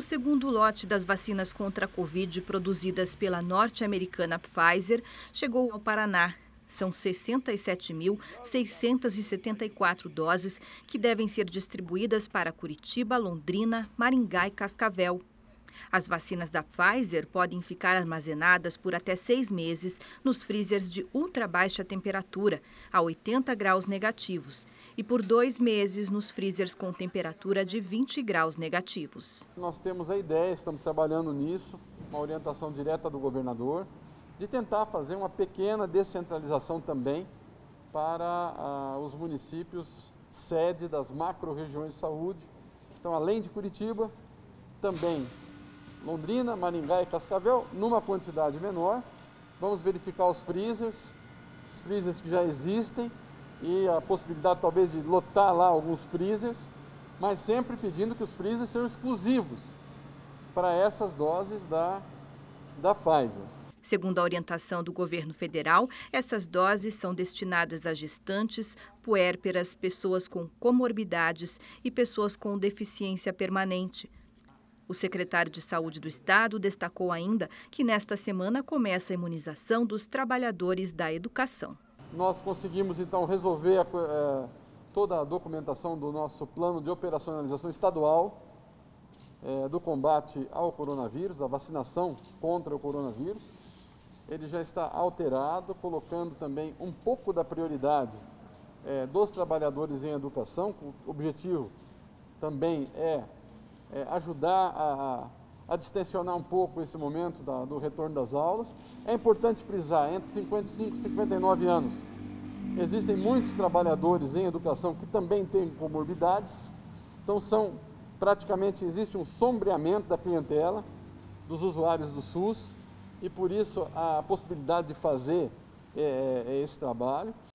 O segundo lote das vacinas contra a Covid produzidas pela norte-americana Pfizer chegou ao Paraná. São 67.674 doses que devem ser distribuídas para Curitiba, Londrina, Maringá e Cascavel. As vacinas da Pfizer podem ficar armazenadas por até 6 meses nos freezers de ultra baixa temperatura, a 80 graus negativos, e por 2 meses nos freezers com temperatura de 20 graus negativos. Nós temos a ideia, estamos trabalhando nisso, uma orientação direta do governador, de tentar fazer uma pequena descentralização também para os municípios sede das macro-regiões de saúde. Então, além de Curitiba, também Londrina, Maringá e Cascavel, numa quantidade menor. Vamos verificar os freezers que já existem e a possibilidade talvez de lotar lá alguns freezers, mas sempre pedindo que os freezers sejam exclusivos para essas doses da Pfizer. Segundo a orientação do governo federal, essas doses são destinadas a gestantes, puérperas, pessoas com comorbidades e pessoas com deficiência permanente. O secretário de Saúde do Estado destacou ainda que nesta semana começa a imunização dos trabalhadores da educação. Nós conseguimos então resolver toda a documentação do nosso plano de operacionalização estadual do combate ao coronavírus, da vacinação contra o coronavírus. Ele já está alterado, colocando também um pouco da prioridade dos trabalhadores em educação. O objetivo também é ajudar a distensionar um pouco esse momento do retorno das aulas. É importante frisar, entre 55 e 59 anos, existem muitos trabalhadores em educação que também têm comorbidades, então praticamente existe um sombreamento da clientela dos usuários do SUS e por isso a possibilidade de fazer esse trabalho.